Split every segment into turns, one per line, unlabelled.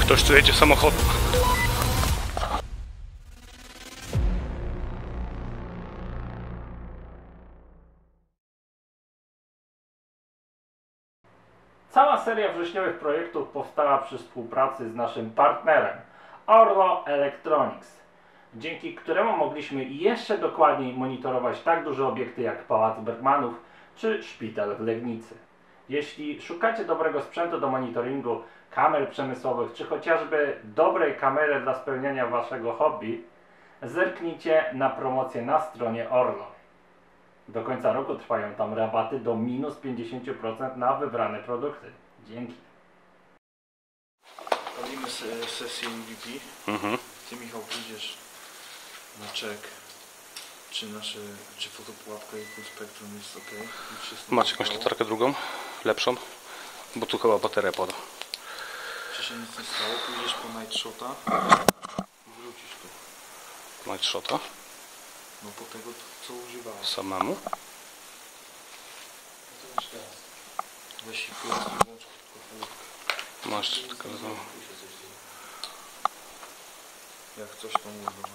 Ktoś tu jedzie samochodem.
Cała seria wrześniowych projektów powstała przy współpracy z naszym partnerem Orlo Electronics, dzięki któremu mogliśmy jeszcze dokładniej monitorować tak duże obiekty jak Pałac Bergmanów czy Szpital w Legnicy. Jeśli szukacie dobrego sprzętu do monitoringu, kamer przemysłowych czy chociażby dobrej kamery dla spełniania waszego hobby, zerknijcie na promocję na stronie Orlo. Do końca roku trwają tam rabaty do minus 50% na wybrane produkty. Dzięki.
Robimy sesję MVP. Ty, Michał, pójdziesz na check, czy fotopułapka i full spectrum jest ok.
Macie jakąś latarkę drugą? Lepszą? Bo tu chyba bateria pada.
Czy się nic nie stało? Pójdziesz po night shota i wrócisz tu.
Night shota?
No po tego, co używałeś.
Samemu?
Weź i włącz krótkofalówkę.
Masz tylko
Jak coś tam używa.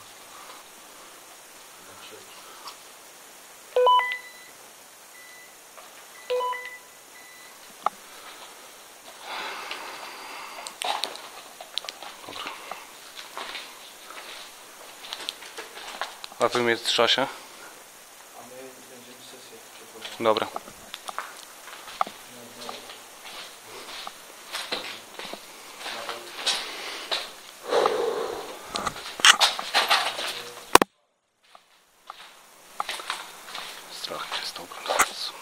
Dobra. A wy mnie trzyma się?
A my będziemy sesję przeprowadzić.
Dobra. Strach mnie jest to oglądając.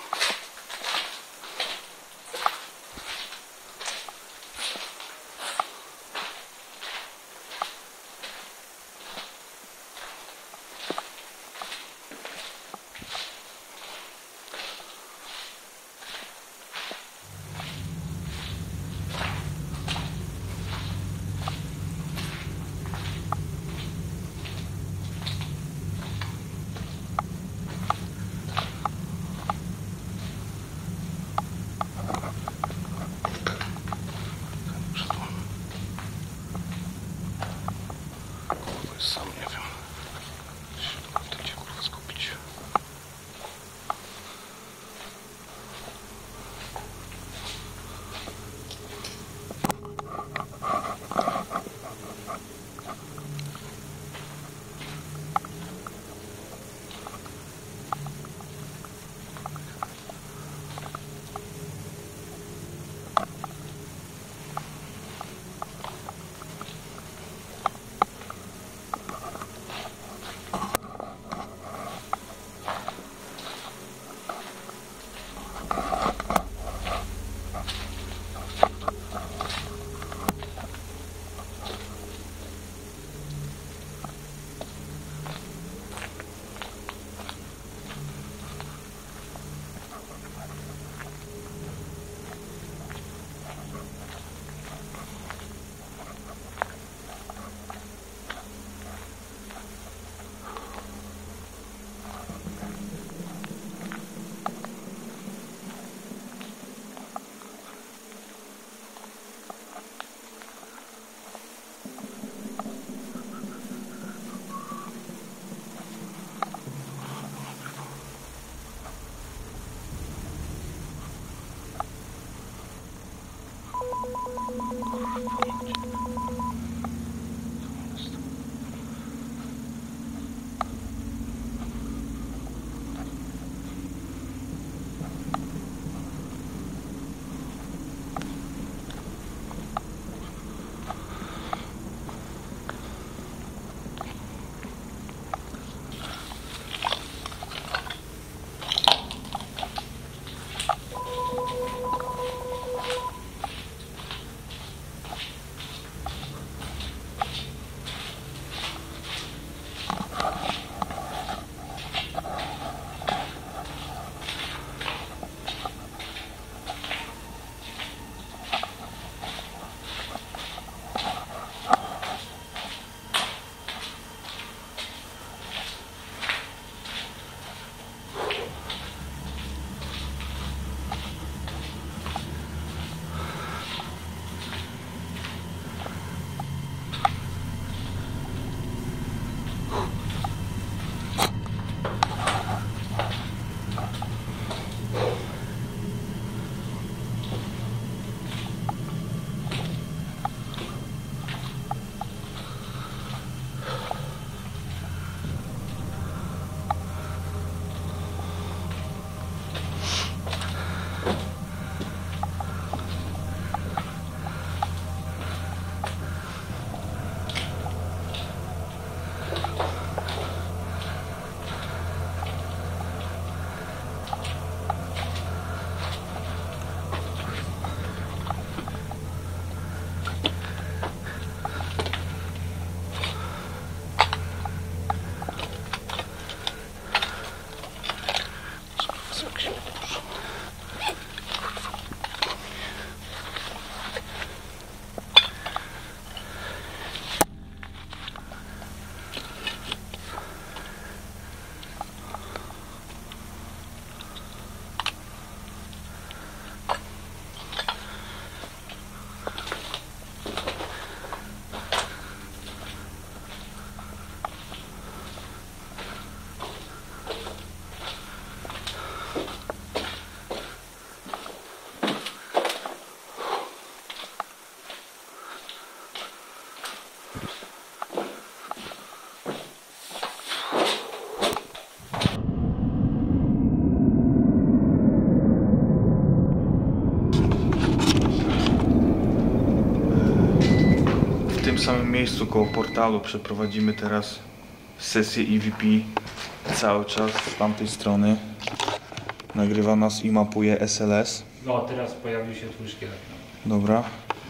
tym samym miejscu koło portalu przeprowadzimy teraz sesję EVP cały czas z tamtej strony. Nagrywa nas i mapuje SLS.
No, teraz pojawił się twój szkielet.
Dobra.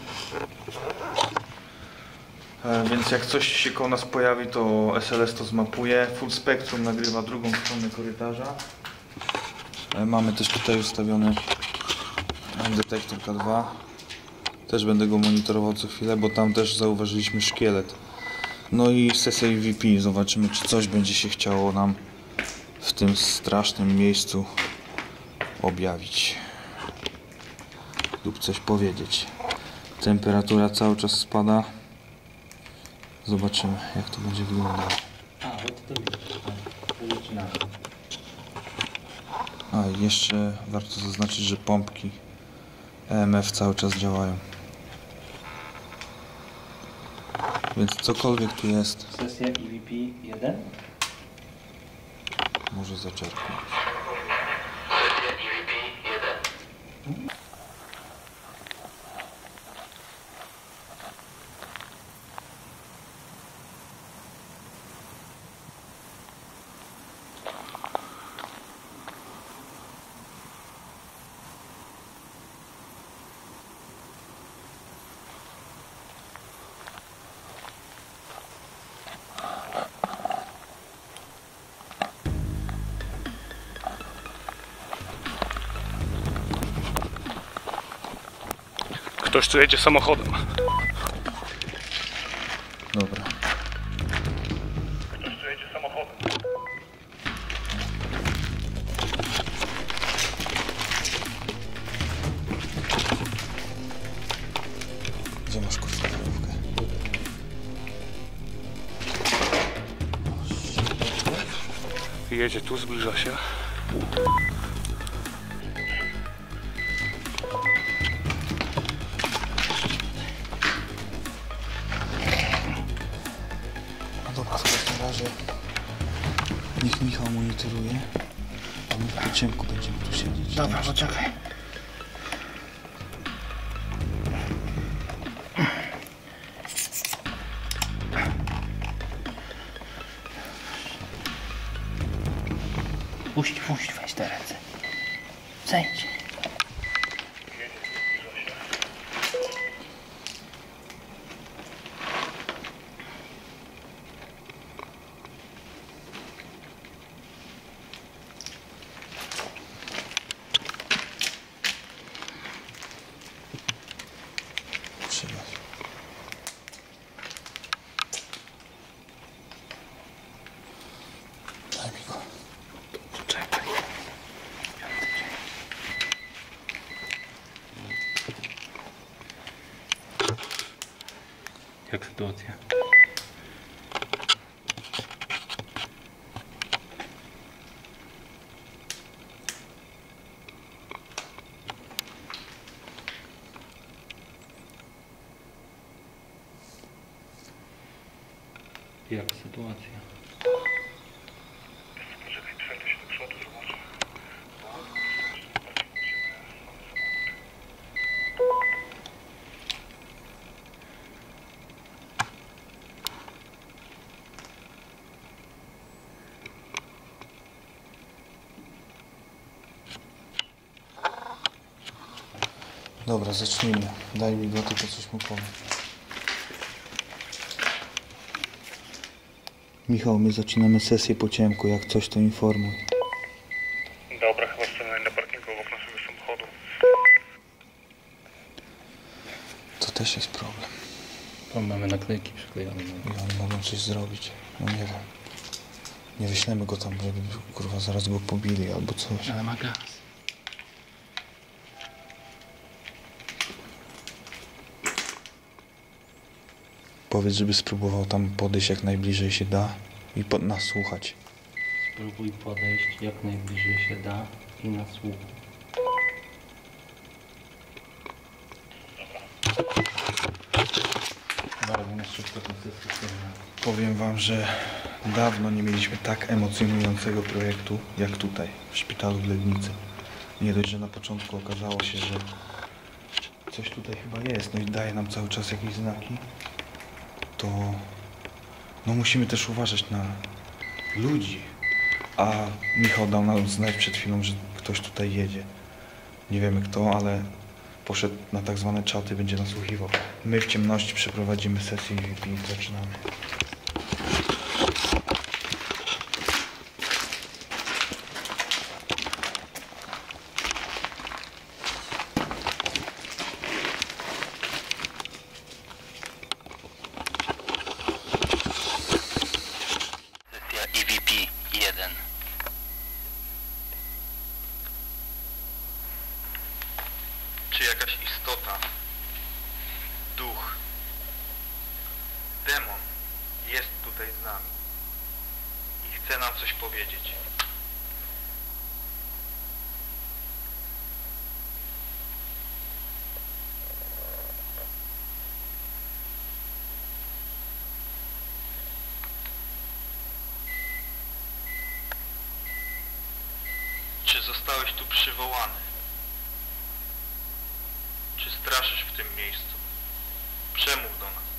Więc jak coś się koło nas pojawi, to SLS to zmapuje. Full Spectrum nagrywa drugą stronę korytarza. Mamy też tutaj ustawiony detektor K2. Też będę go monitorował co chwilę, bo tam też zauważyliśmy szkielet. No i sesja EVP. Zobaczymy, czy coś będzie się chciało nam w tym strasznym miejscu objawić lub coś powiedzieć. Temperatura cały czas spada. Zobaczymy, jak to będzie wyglądało.
A, bo to zaczynamy.
A i jeszcze warto zaznaczyć, że pompki EMF cały czas działają. Więc cokolwiek tu jest,
Sesja EVP 1.
może zaczerpnąć.
Ktoś tu jedzie samochodem.
Dobra.
Ktoś tu jedzie samochodem.
Gdzie masz krótkofalówkę?
Jedzie tu, zbliża się.
No dobra, to w takim razie niech Michał monitoruje, a my w ciemku będziemy tu siedzieć.
Dobra, poczekaj. Puść, weź te ręce. Zejdź.
Trzymaj. Daj mi go.
Czekaj. Jak sytuacja? Jak sytuacja?
Poczekaj, przejdę się do przodu, zobaczę.
Dobra, zacznijmy. Daj mi go, tylko coś mu powiem. Michał, my zaczynamy sesję po ciemku. Jak coś, to informuj.
Dobra, chyba stanę na parkingu obok naszego samochodu.
To też jest problem.
Tam mamy naklejki przyklejone.
I oni mogą coś zrobić. No nie wiem. Nie wyślemy go tam, żeby kurwa zaraz go pobili albo coś.
Ale ma gaz.
Powiedz, żeby spróbował tam podejść jak najbliżej się da i nas słuchać.
Spróbuj podejść jak najbliżej się da i nasłuchaj. Bardzo nas szybko to
Powiem wam, że dawno nie mieliśmy tak emocjonującego projektu jak tutaj, w szpitalu w Legnicy. Nie dość, że na początku okazało się, że coś tutaj chyba jest, no i daje nam cały czas jakieś znaki. to no musimy też uważać na ludzi. A Michał dał nam znać przed chwilą, że ktoś tutaj jedzie. Nie wiemy kto, ale poszedł na tak zwane czaty, będzie nasłuchiwał. My w ciemności przeprowadzimy sesję EVP i zaczynamy.
Sesja EVP 1.
Czy jakaś istota, duch, demon jest tutaj z nami i chce nam coś powiedzieć? Czy zostałeś tu przywołany? Czy straszysz w tym miejscu? Przemów do nas.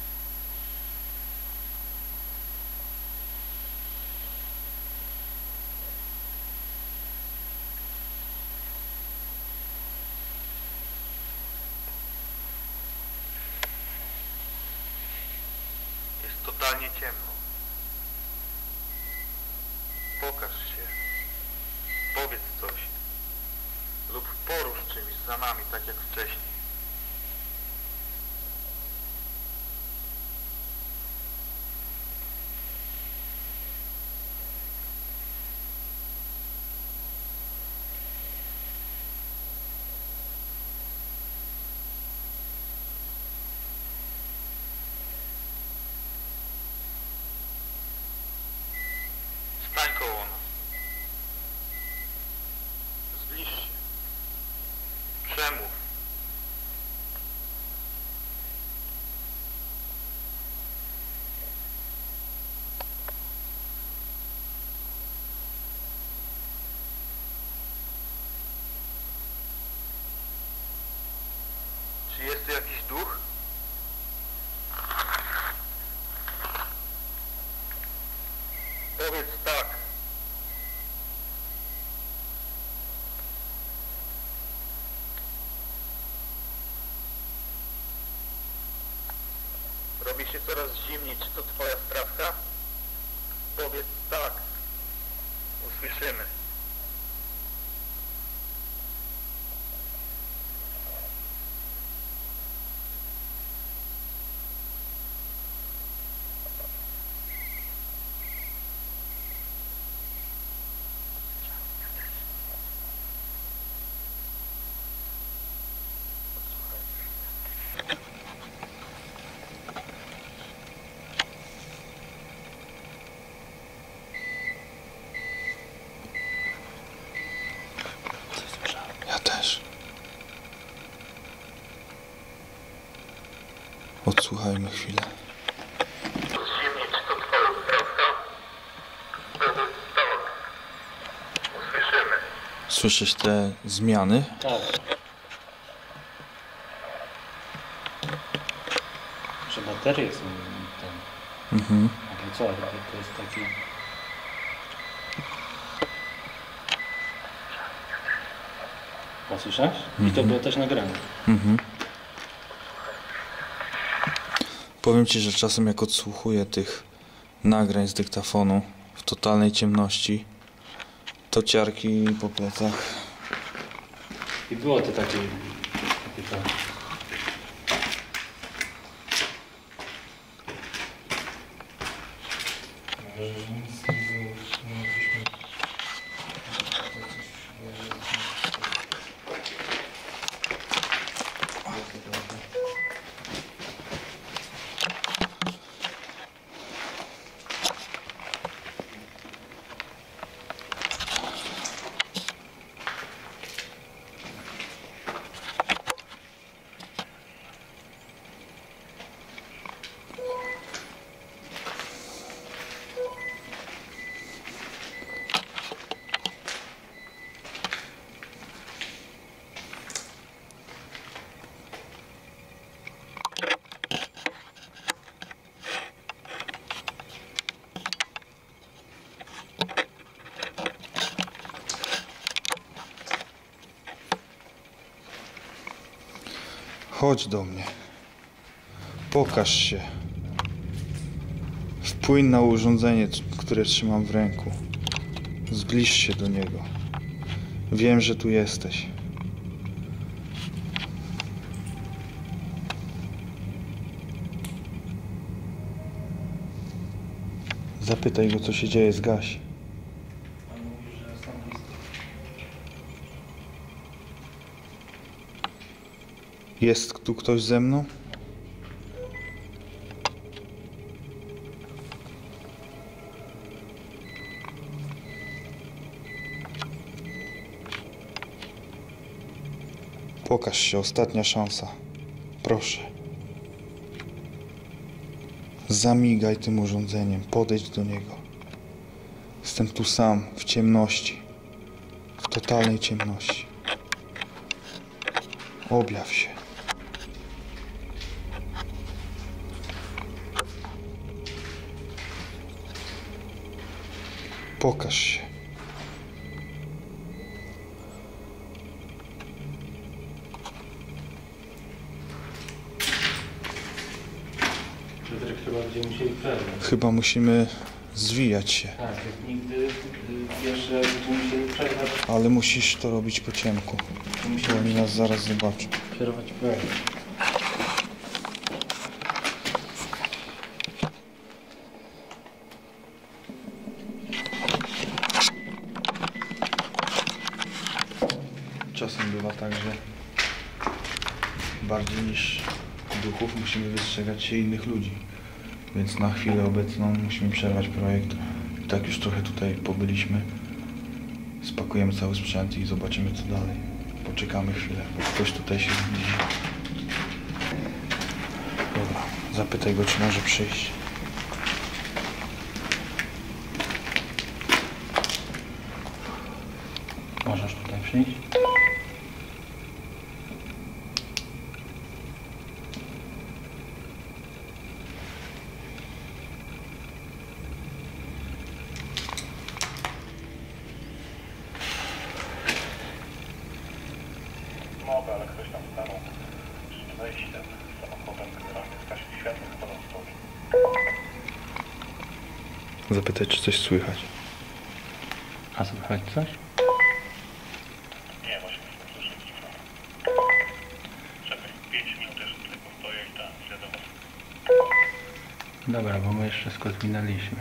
Jest totalnie ciemno. Pokaż się. Powiedz coś. Lub porusz czymś za nami, tak jak wcześniej. Stań koło nas. Zbliż się. Przemów. Czy jest tu jakiś duch? Powiedz tak. Robi się coraz zimniej. Czy to twoja sprawka? Powiedz tak. Usłyszymy. Ja też. Odsłuchajmy chwilę.
Zimnie, czy to twoja sprawka? Powiedz tak. Usłyszymy.
Słyszysz te zmiany?
Tak. Że baterie są tam.
Mhm.
Ale co, to jest taki... O, słyszysz? I to było też nagrane.
Mhm. Powiem ci, że czasem jak odsłuchuję tych nagrań z dyktafonu w totalnej ciemności, to ciarki po plecach.
I było to takie to.
Chodź do mnie. Pokaż się. Wpłyń na urządzenie, które trzymam w ręku. Zbliż się do niego. Wiem, że tu jesteś. Zapytaj go, co się dzieje, zgaś.
On mówi, że są blisko.
Jest tu ktoś ze mną? Pokaż się, ostatnia szansa. Proszę. Zamigaj tym urządzeniem, podejdź do niego. Jestem tu sam, w ciemności. W totalnej ciemności. Objaw się. Pokaż się.
Piotrek chyba będziemy musieli przerwać.
Chyba musimy zwijać się.
Tak, jak nigdy pierwsze będziemy musieli przerwać.
Ale musisz to robić po ciemku. Bo oni nas zaraz zobaczą.
Przerwać projekt.
Czasem bywa tak, że bardziej niż duchów musimy wystrzegać się innych ludzi. Więc na chwilę obecną musimy przerwać projekt. I tak już trochę tutaj pobyliśmy. Spakujemy cały sprzęt i zobaczymy, co dalej. Poczekamy chwilę, bo ktoś tutaj się zbliży. Dobra, zapytaj go, czy może przyjść.
Możesz tutaj przyjść?
Mogę, ale ktoś tam stanął przed wejściem samochodem, generalnie zgasił światło, podał stoi.
Zapytaj, czy coś słychać.
A słychać coś?
Nie, właśnie nie słyszę nic. Czekaj, 5 minut jeszcze tutaj postoję i tam idę do was.
Dobra, bo my jeszcze wszystko zminęliśmy.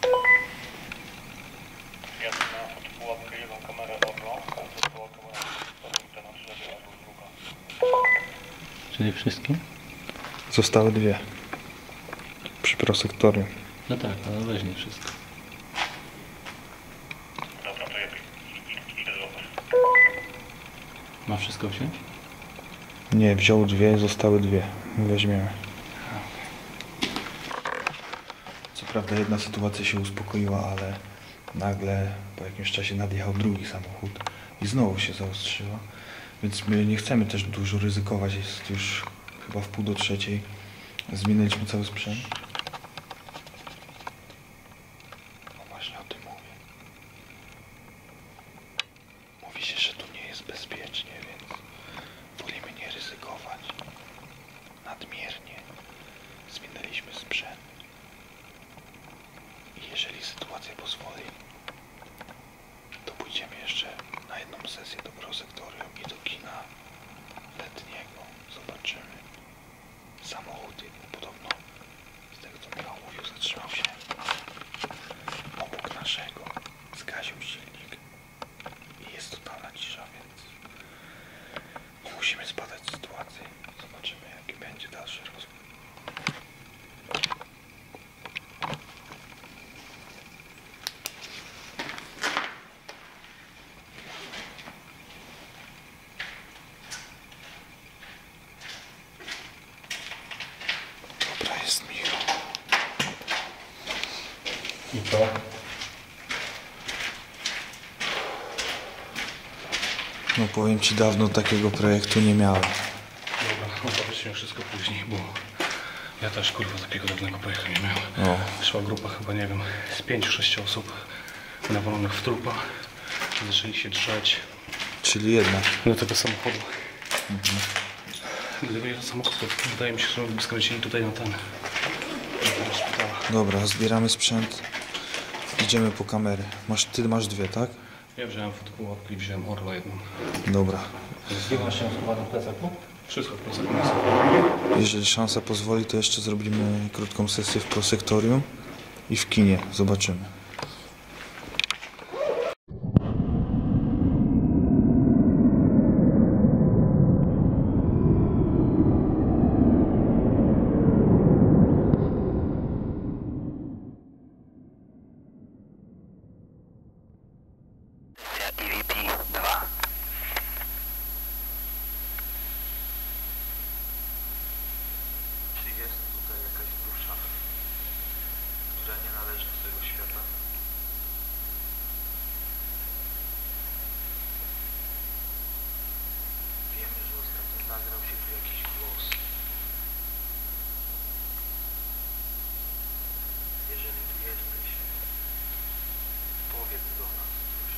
Jadę na podpułapkę, jedną kamerę Orlo, a podpułapkę kamera na drzewie albo druga.
Czyli wszystkim?
Zostały dwie. Przy prosektorium.
No tak, ale weźmie wszystko.
Dobra, to ja idę do was.
Ma wszystko wziąć?
Nie, wziął dwie, zostały dwie. Weźmiemy. Co prawda jedna sytuacja się uspokoiła, ale nagle po jakimś czasie nadjechał drugi samochód i znowu się zaostrzyła. Więc my nie chcemy też dużo ryzykować. Jest już chyba w 2:30. Zmieniliśmy cały sprzęt. No właśnie o tym mówię. Mówi się, że tu nie jest bezpiecznie, więc wolimy nie ryzykować. Nadmiernie. Zmieniliśmy sprzęt. I jeżeli sytuacja pozwoli, to pójdziemy jeszcze na jedną sesję do prosektorium i do kina letniego. Zobaczymy. Samochód podobno, z tego co Michał mówił, zatrzymał się obok naszego. Zgasił silnik i jest totalna cisza, więc nie musimy zbadać sytuacji. Zobaczymy, jaki będzie dalszy rozwój. Dobra, jest Michał.
I co?
No powiem Ci, dawno takiego projektu nie miałem.
Dobra, opowiedzmy wszystko później, bo ja też kurwa takiego dawnego projektu nie miałem.
O.
Szła grupa chyba, nie wiem, z 5-6 osób nawalonych w trupa. Zaczęli się drzeć
Czyli jednak.
do tego samochodu. Gdyby nie ten samochód, to wydaje mi się, że by skręcili tutaj na ten. Do szpitala.
Dobra, zbieramy sprzęt. Idziemy po kamery. Ty masz dwie, tak?
Ja wziąłem fotopułapkę i wziąłem Orla jedną.
Dobra.
Zdjęła się schowany w plecaku?
Wszystko w procesie jest.
Jeżeli szansa pozwoli, to jeszcze zrobimy krótką sesję w prosektorium i w kinie. Zobaczymy.
EVP 2.
Czy jest tutaj jakaś dusza, która nie należy do tego świata? Wiemy, że ostatnio nagrał się tu jakiś głos. Jeżeli tu jesteś, powiedz do nas coś.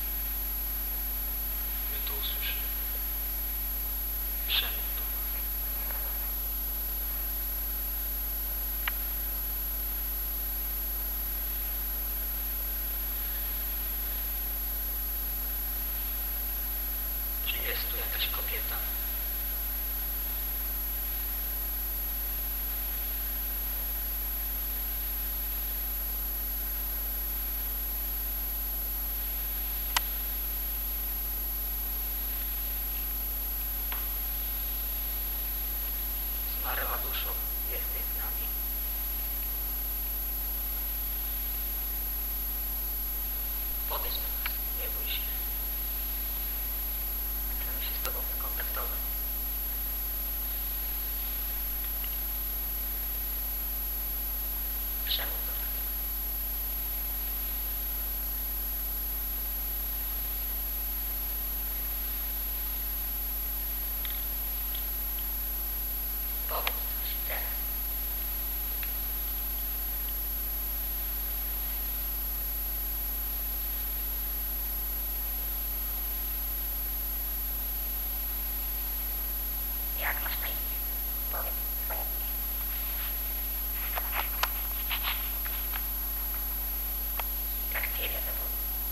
My to usłyszymy. Przemów do nas.
Czy jest tu jakaś kobieta? Zmarła duszą, jesteś z nami. Podejdź do nas, nie bój się. Chcemy się z tobą skontaktować. Przemów do nas. Powiedz coś teraz. Jak masz na imię? Powiedz swoje imię. Jak ciebie zawód?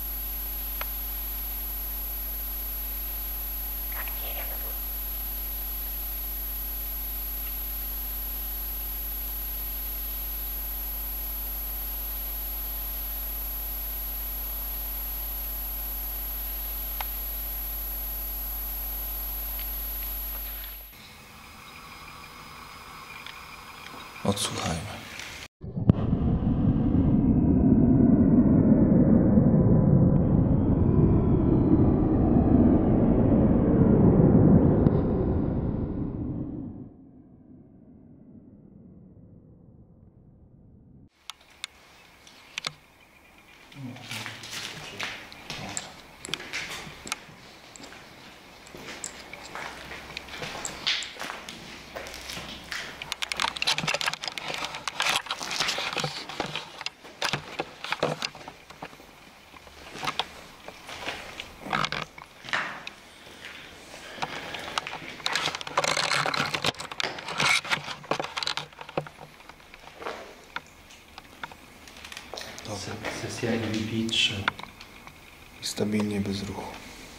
Jak ciebie zawód?
Odsłuchajmy.
Sesja EVP 3.
Stabilnie, bez ruchu.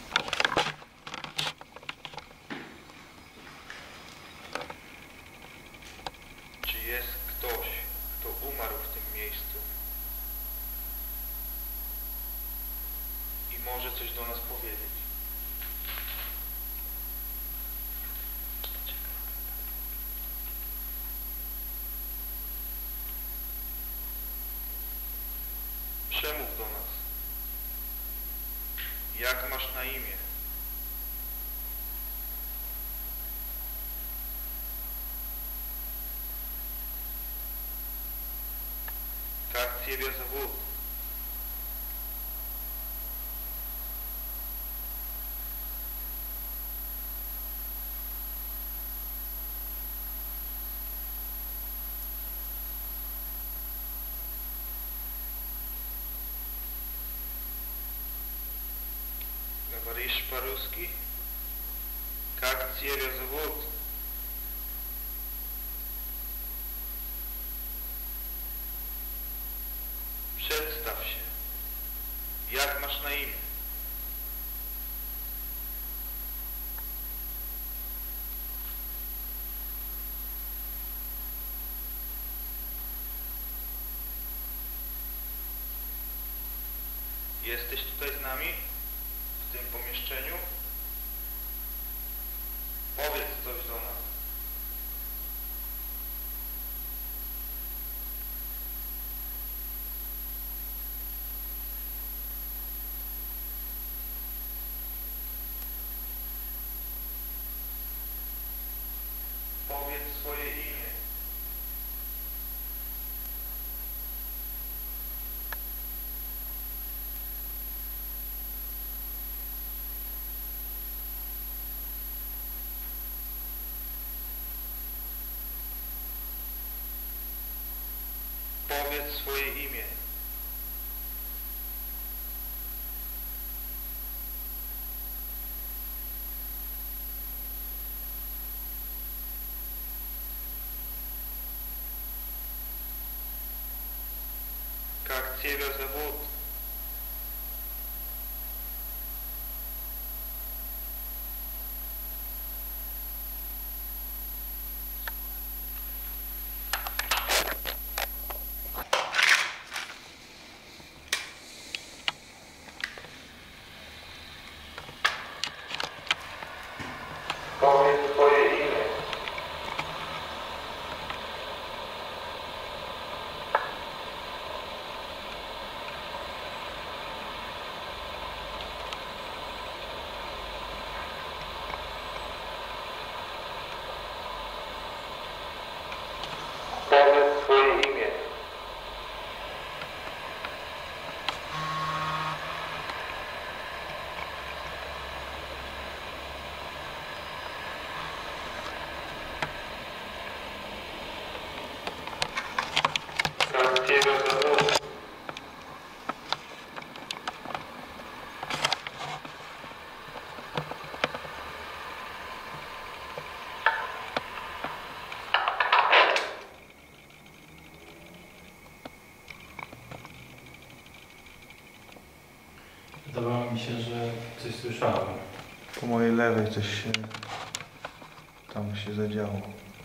Czy jest ktoś, kto umarł w tym miejscu i może coś do nas powiedzieć? Przemów do nas. Jak masz na imię? Как тебя зовут? Говоришь по-русски? Как тебя зовут? na imię. Jesteś tutaj z nami? W tym pomieszczeniu? Powiedz coś do nas. Powiedz swoje imię. Powiedz swoje imię. Как тебя зовут? Powiedz swoje imię. Powiedz swoje imię. Как тебя зовут?
Wydawało mi się, że coś słyszałem.
Po mojej lewej coś się tam się zadziało.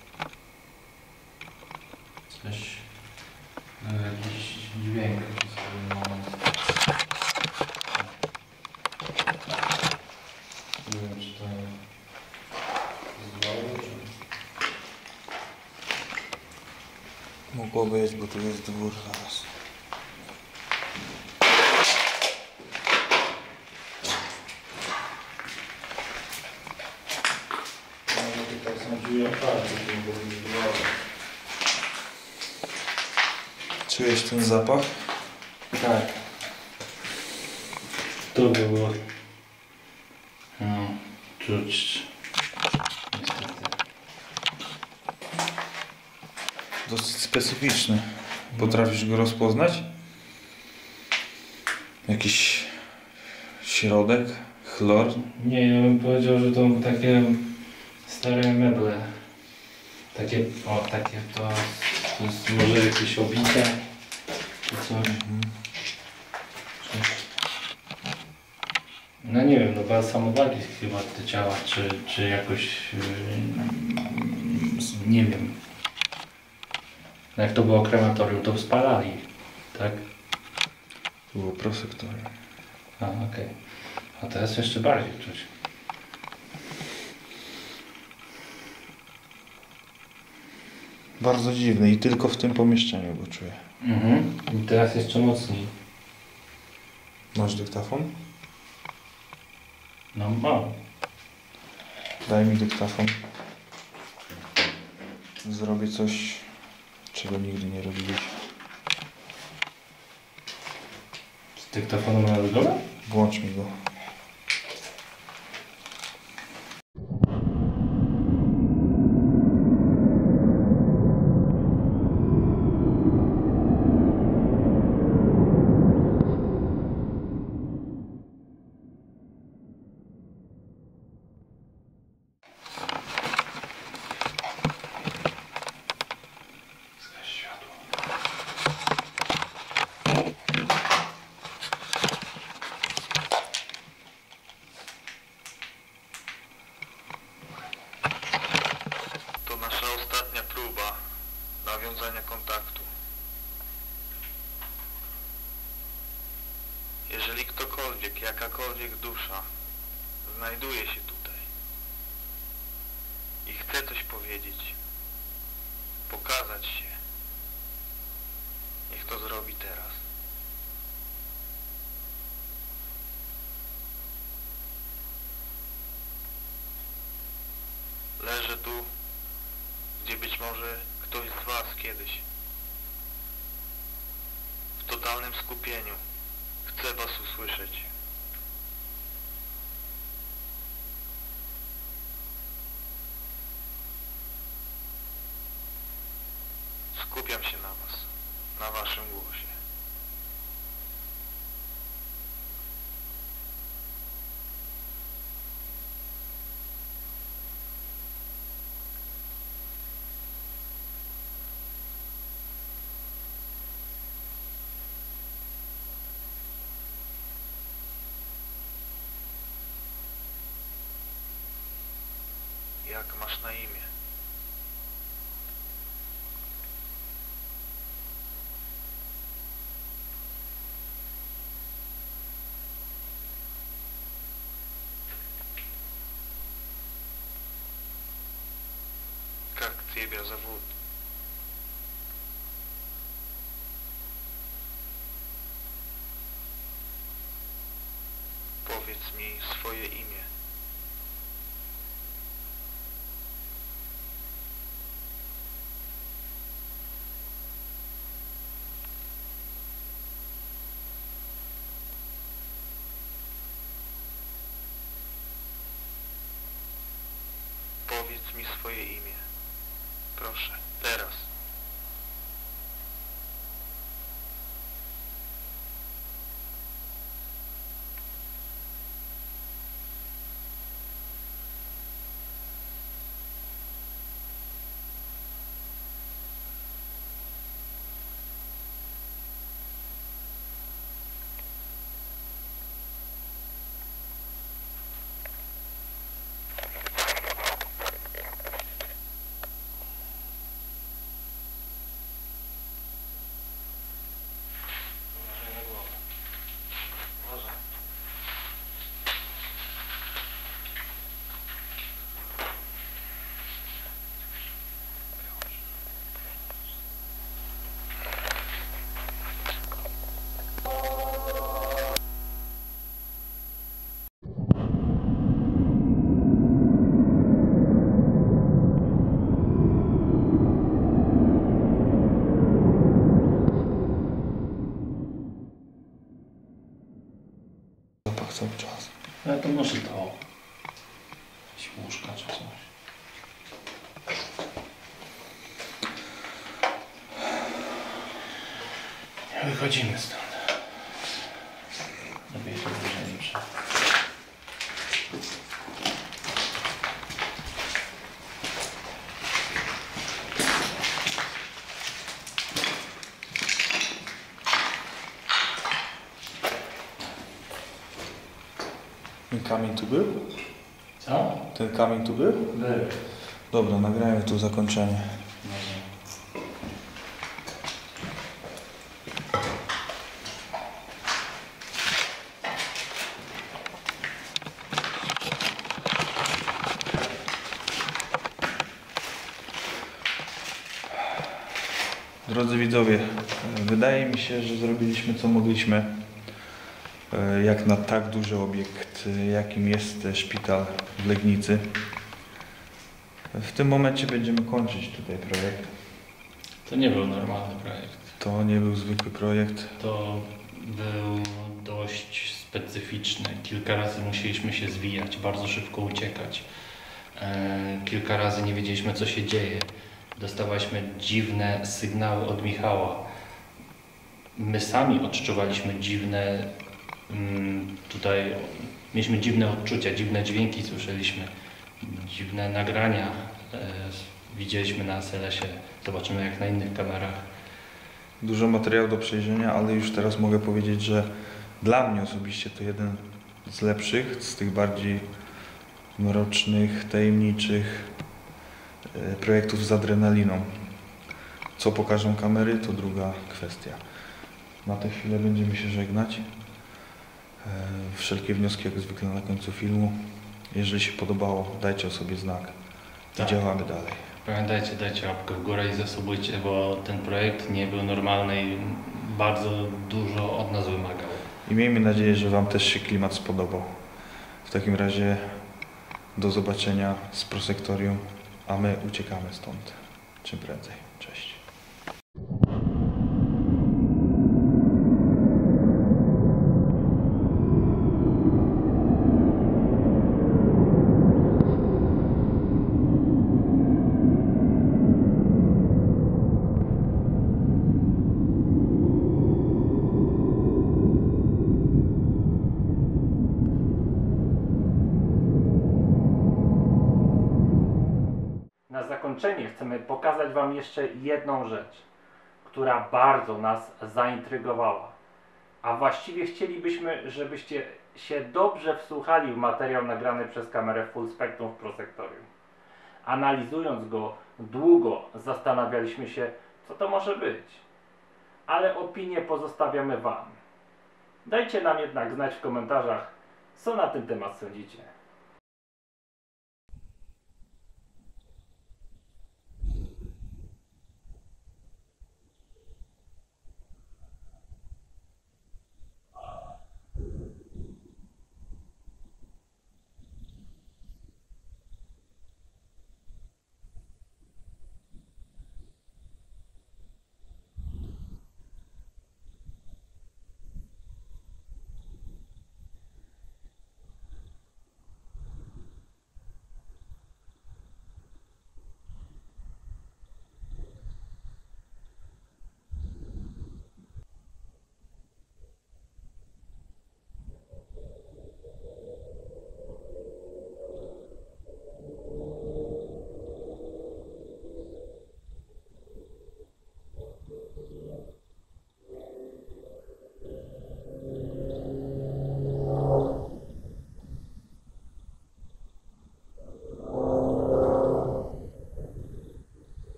Coś... jakiś dźwięk przez pewien moment. Nie wiem, czy to zwoły, czy...
Mogło być, bo tu jest dwór zaraz.
Tutaj są drzwi otwarte, żeby było zwoły.
Czujesz ten zapach?
Tak. To było... No, czuć... Niestety.
Dosyć specyficzny. Potrafisz go rozpoznać? Jakiś środek? Chlor?
Nie, ja bym powiedział, że to takie stare meble. Takie, o takie to jest może jakieś obite czy coś. No nie wiem, no balsamowali chyba te ciała, czy jakoś nie wiem. No jak to było krematorium, to spalali, tak?
To było prosektorium.
A, okej. A teraz jeszcze bardziej czuć.
Bardzo dziwny i tylko w tym pomieszczeniu go czuję.
Mhm. I teraz jeszcze mocniej.
Masz dyktafon?
No mam.
Daj mi dyktafon. Zrobię coś, czego nigdy nie robiłeś.
Z dyktafonu analogowego?
Włącz mi go. Jeżeli ktokolwiek, jakakolwiek dusza znajduje się tutaj i chce coś powiedzieć, pokazać się, niech to zrobi teraz. Leżę tu, gdzie być może ktoś z was kiedyś w totalnym skupieniu chce was usłyszeć. Skupiam się na was, na waszym głosie. Jak masz na imię? Как тебя зовут? Powiedz mi swoje imię. Powiedz mi swoje imię. Proszę, teraz. Zapach cały czas.
Ale to może to. Jakieś łóżka czy coś. Wychodzimy stąd. Lepiej to bliżej nie przejść.
Ten kamień tu był?
Co?
Ten kamień tu był?
Był.
Dobra, nagrajmy tu zakończenie. Drodzy widzowie, wydaje mi się, że zrobiliśmy co mogliśmy, jak na tak duży obiekt, jakim jest szpital w Legnicy. W tym momencie będziemy kończyć tutaj projekt.
To nie był normalny projekt.
To nie był zwykły projekt.
To był dość specyficzny. Kilka razy musieliśmy się zwijać, bardzo szybko uciekać. Kilka razy nie wiedzieliśmy, co się dzieje. Dostawaliśmy dziwne sygnały od Michała. My sami odczuwaliśmy dziwne, tutaj mieliśmy dziwne odczucia, dziwne dźwięki słyszeliśmy, dziwne nagrania widzieliśmy na SLS-ie, zobaczymy jak na innych kamerach.
Dużo materiału do przejrzenia, ale już teraz mogę powiedzieć, że dla mnie osobiście to jeden z lepszych, z tych bardziej mrocznych, tajemniczych projektów z adrenaliną. Co pokażą kamery, to druga kwestia. Na tę chwilę będziemy się żegnać. Wszelkie wnioski jak zwykle na końcu filmu. Jeżeli się podobało, dajcie o sobie znak i
Tak.
działamy dalej.
Pamiętajcie, dajcie łapkę w górę i zasubujcie, bo ten projekt nie był normalny i bardzo dużo od nas wymagał.
I miejmy nadzieję, że Wam też się klimat spodobał. W takim razie do zobaczenia z prosektorium, a my uciekamy stąd czym prędzej. Cześć.
Na zakończenie chcemy pokazać Wam jeszcze jedną rzecz, która bardzo nas zaintrygowała. A właściwie chcielibyśmy, żebyście się dobrze wsłuchali w materiał nagrany przez kamerę Full Spectrum w Prosektorium. Analizując go długo, zastanawialiśmy się, co to może być. Ale opinię pozostawiamy Wam. Dajcie nam jednak znać w komentarzach, co na ten temat sądzicie.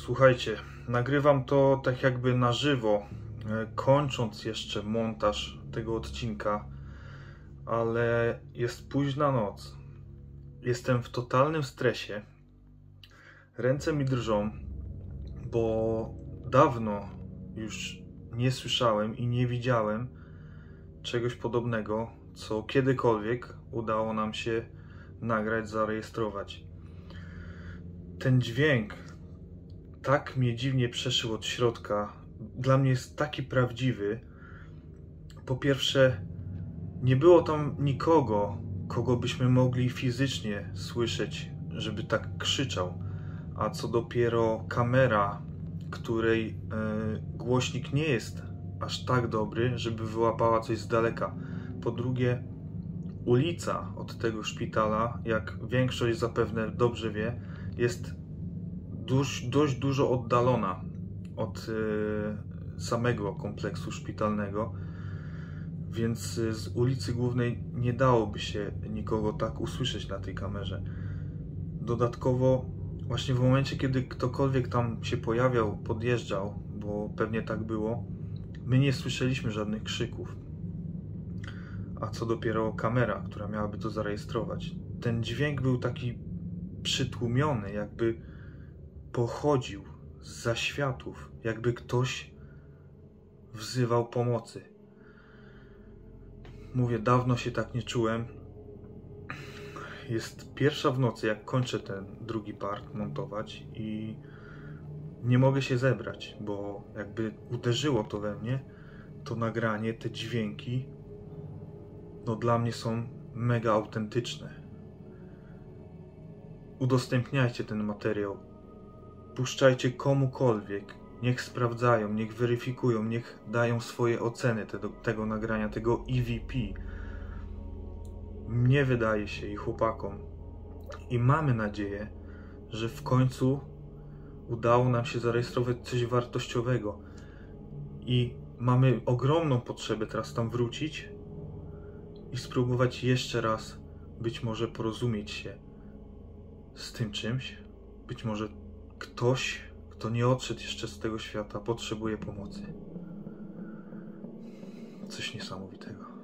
Słuchajcie, nagrywam to tak jakby na żywo, kończąc jeszcze montaż tego odcinka, ale jest późna noc. Jestem w totalnym stresie. Ręce mi drżą, bo dawno już nie słyszałem i nie widziałem czegoś podobnego, co kiedykolwiek udało nam się nagrać, zarejestrować. Ten dźwięk tak mnie dziwnie przeszył od środka. Dla mnie jest taki prawdziwy. Po pierwsze, nie było tam nikogo, kogo byśmy mogli fizycznie słyszeć, żeby tak krzyczał. A co dopiero kamera, której głośnik nie jest aż tak dobry, żeby wyłapała coś z daleka. Po drugie, ulica od tego szpitala, jak większość zapewne dobrze wie, jest dość dużo oddalona od samego kompleksu szpitalnego, więc z ulicy Głównej nie dałoby się nikogo tak usłyszeć na tej kamerze. Dodatkowo właśnie w momencie, kiedy ktokolwiek tam się pojawiał, podjeżdżał, bo pewnie tak było, my nie słyszeliśmy żadnych krzyków. A co dopiero kamera, która miałaby to zarejestrować. Ten dźwięk był taki przytłumiony, jakby pochodził zza światów, jakby ktoś wzywał pomocy. Mówię, dawno się tak nie czułem. Jest pierwsza w nocy, jak kończę ten drugi part montować i nie mogę się zebrać, bo jakby uderzyło to we mnie, to nagranie, te dźwięki, no dla mnie są mega autentyczne. Udostępniajcie ten materiał. Puszczajcie komukolwiek. Niech sprawdzają, niech weryfikują, niech dają swoje oceny tego nagrania, tego EVP. Mnie wydaje się i chłopakom. I mamy nadzieję, że w końcu udało nam się zarejestrować coś wartościowego. I mamy ogromną potrzebę teraz tam wrócić i spróbować jeszcze raz być może porozumieć się z tym czymś. Być może ktoś, kto nie odszedł jeszcze z tego świata, potrzebuje pomocy. Coś niesamowitego.